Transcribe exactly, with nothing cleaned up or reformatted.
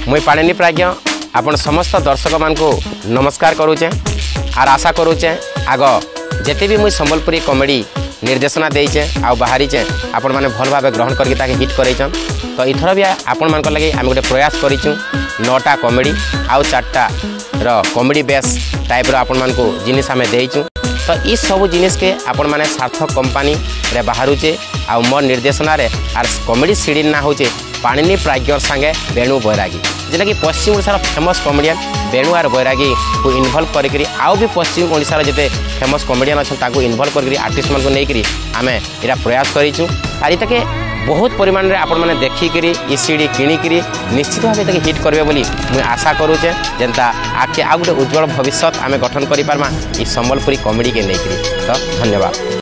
मुई पाणिनि प्राज्ञ आपण समस्त दर्शक मान को नमस्कार करुचे आर आशा करुचे आग जेते भी मुई संबलपुरी कॉमेडी निर्देशना देचे आ बाहरीचे आपण माने भल भाव ग्रहण करके ताके हिट करैछन। तो इथर भी आपण मान लगे आम गोटे प्रयास करिछु नौटा कॉमेडी आउ चारटा रो कॉमेडी बेस टाइप रो आपण मान को जिनिस आमे देइछु। तो इस सब जिनिस के आपण माने सार्थक कंपनी रे बाहरुचे आ मोर निर्देशना रे आर कॉमेडी सीडी ना होचे पाणिनि प्राज्ञ संगे बेणु बैरागी जेटा कि पश्चिम ओडिशार फेमस कॉमेडियन बेणु आर बैरागी को इन्वॉल्व करिकरी आउ भी पश्चिम ओडिशार जेते फेमस कॉमेडियन अछन ताको इन्वॉल्व करिकरी आर्टिस्ट मन को नेकरी आमे इरा प्रयास करिछु। आर इताके बहुत परिमाण रे आपण माने देखिकरी ई सीडी किनिकरी निश्चित भाव ताके हिट करबे बोली मुई आशा करूचे जेंता आके आ गुटे उज्जवल भविष्य आमे गठन करि पारमा ई संबलपुरी कॉमेडी के नेकरी। तो धन्यवाद।